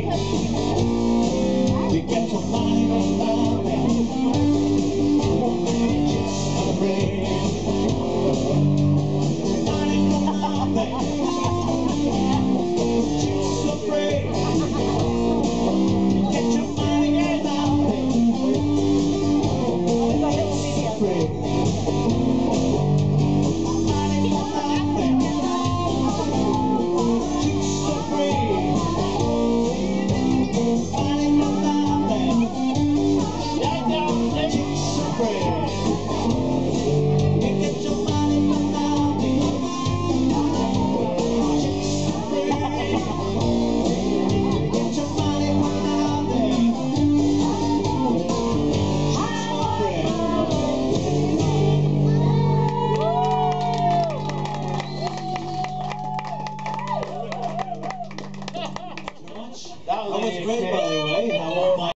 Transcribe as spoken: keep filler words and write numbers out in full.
You get your mind on nothing, just afraid. Money for nothing, just afraid. Get your money and nothing, just afraid. Money for nothing, just afraid. That was great, by the way.